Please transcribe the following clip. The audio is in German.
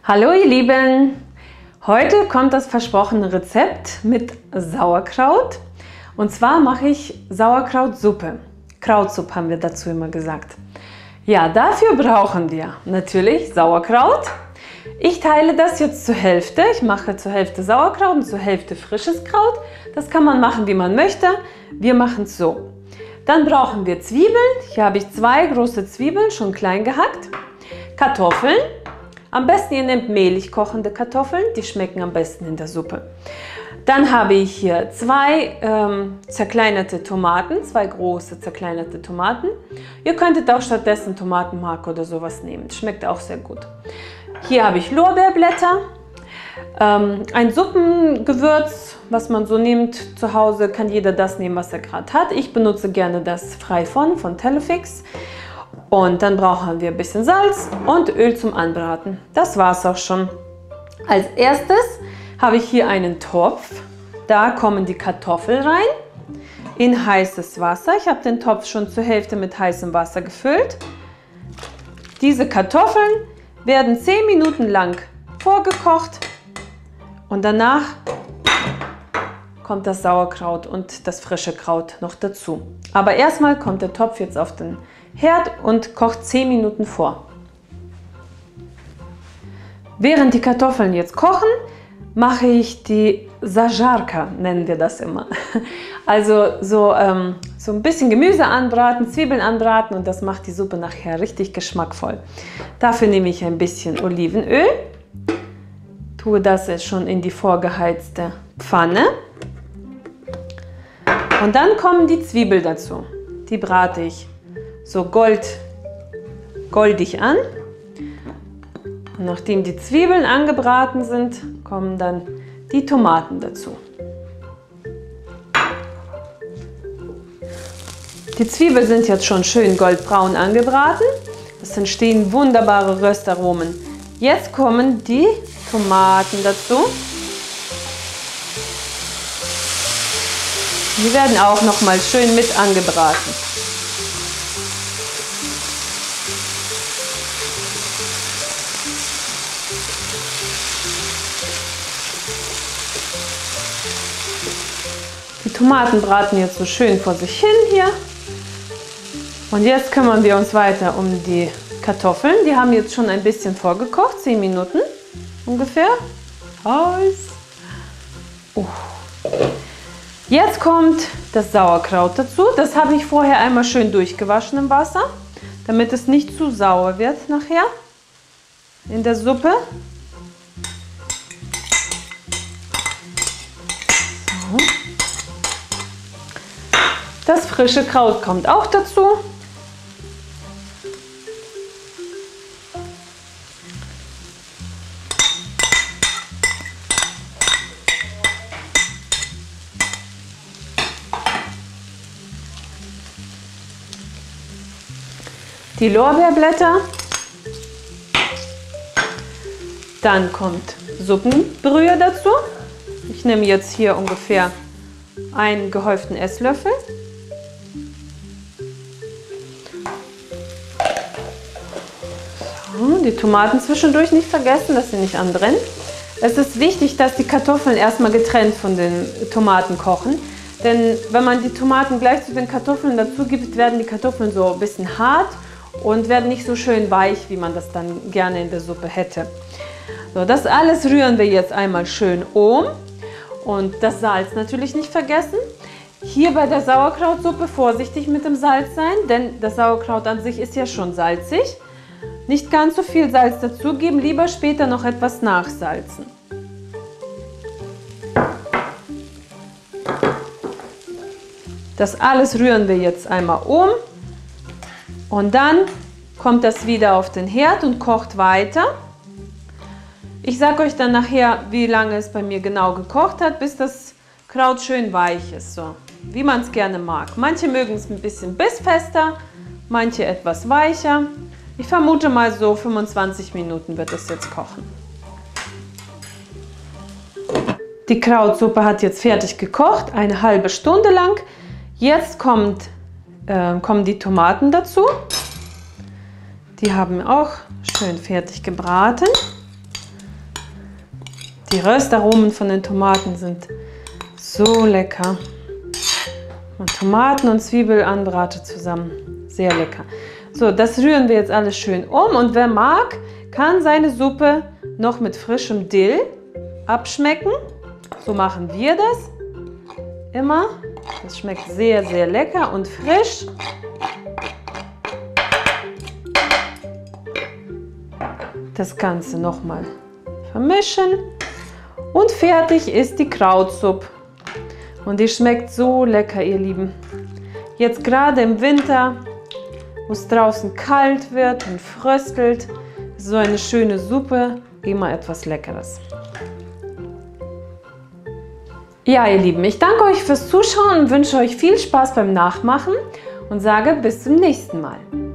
Hallo ihr Lieben! Heute kommt das versprochene Rezept mit Sauerkraut. Und zwar mache ich Sauerkrautsuppe. Krautsuppe haben wir dazu immer gesagt. Ja, dafür brauchen wir natürlich Sauerkraut. Ich teile das jetzt zur Hälfte. Ich mache zur Hälfte Sauerkraut und zur Hälfte frisches Kraut. Das kann man machen, wie man möchte. Wir machen es so. Dann brauchen wir Zwiebeln. Hier habe ich 2 große Zwiebeln, schon klein gehackt. Kartoffeln. Am besten ihr nehmt mehlig kochende Kartoffeln, die schmecken am besten in der Suppe. Dann habe ich hier 2 zerkleinerte Tomaten, 2 große zerkleinerte Tomaten. Ihr könntet auch stattdessen Tomatenmark oder sowas nehmen, schmeckt auch sehr gut. Hier habe ich Lorbeerblätter, ein Suppengewürz, was man so nimmt zu Hause, kann jeder das nehmen, was er gerade hat. Ich benutze gerne das frei von Telefix. Und dann brauchen wir ein bisschen Salz und Öl zum Anbraten. Das war es auch schon. Als erstes habe ich hier einen Topf. Da kommen die Kartoffeln rein in heißes Wasser. Ich habe den Topf schon zur Hälfte mit heißem Wasser gefüllt. Diese Kartoffeln werden 10 Minuten lang vorgekocht und danach kommt das Sauerkraut und das frische Kraut noch dazu. Aber erstmal kommt der Topf jetzt auf den Herd und kocht 10 Minuten vor. Während die Kartoffeln jetzt kochen, mache ich die Zajarka, nennen wir das immer. Also so ein bisschen Gemüse anbraten, Zwiebeln anbraten und das macht die Suppe nachher richtig geschmackvoll. Dafür nehme ich ein bisschen Olivenöl, tue das jetzt schon in die vorgeheizte Pfanne und dann kommen die Zwiebeln dazu. Die brate ich so goldig an. Und nachdem die Zwiebeln angebraten sind, kommen dann die Tomaten dazu. Die Zwiebeln sind jetzt schon schön goldbraun angebraten. Es entstehen wunderbare Röstaromen. Jetzt kommen die Tomaten dazu. Die werden auch noch mal schön mit angebraten. Die Tomaten braten jetzt so schön vor sich hin hier. Und jetzt kümmern wir uns weiter um die Kartoffeln. Die haben jetzt schon ein bisschen vorgekocht, 10 Minuten ungefähr. Jetzt kommt das Sauerkraut dazu. Das habe ich vorher einmal schön durchgewaschen im Wasser, damit es nicht zu sauer wird nachher in der Suppe. So. Das frische Kraut kommt auch dazu. Die Lorbeerblätter. Dann kommt Suppenbrühe dazu. Ich nehme jetzt hier ungefähr einen gehäuften Esslöffel. Die Tomaten zwischendurch nicht vergessen, dass sie nicht anbrennen. Es ist wichtig, dass die Kartoffeln erstmal getrennt von den Tomaten kochen. Denn wenn man die Tomaten gleich zu den Kartoffeln dazu gibt, werden die Kartoffeln so ein bisschen hart und werden nicht so schön weich, wie man das dann gerne in der Suppe hätte. So, das alles rühren wir jetzt einmal schön um. Und das Salz natürlich nicht vergessen. Hier bei der Sauerkrautsuppe vorsichtig mit dem Salz sein, denn das Sauerkraut an sich ist ja schon salzig. Nicht ganz so viel Salz dazugeben, lieber später noch etwas nachsalzen. Das alles rühren wir jetzt einmal um und dann kommt das wieder auf den Herd und kocht weiter. Ich sage euch dann nachher, wie lange es bei mir genau gekocht hat, bis das Kraut schön weich ist, so wie man es gerne mag. Manche mögen es ein bisschen bissfester, manche etwas weicher. Ich vermute mal so 25 Minuten wird es jetzt kochen. Die Krautsuppe hat jetzt fertig gekocht, eine halbe Stunde lang. Jetzt kommen die Tomaten dazu. Die haben auch schön fertig gebraten. Die Röstaromen von den Tomaten sind so lecker. Und Tomaten und Zwiebelanbrate zusammen. Sehr lecker. So, das rühren wir jetzt alles schön um. Und wer mag, kann seine Suppe noch mit frischem Dill abschmecken. So machen wir das immer. Das schmeckt sehr, sehr lecker und frisch. Das Ganze nochmal vermischen. Und fertig ist die Krautsuppe. Und die schmeckt so lecker, ihr Lieben. Jetzt gerade im Winter, wo es draußen kalt wird und fröstelt, ist so eine schöne Suppe immer etwas Leckeres. Ja, ihr Lieben, ich danke euch fürs Zuschauen und wünsche euch viel Spaß beim Nachmachen und sage bis zum nächsten Mal.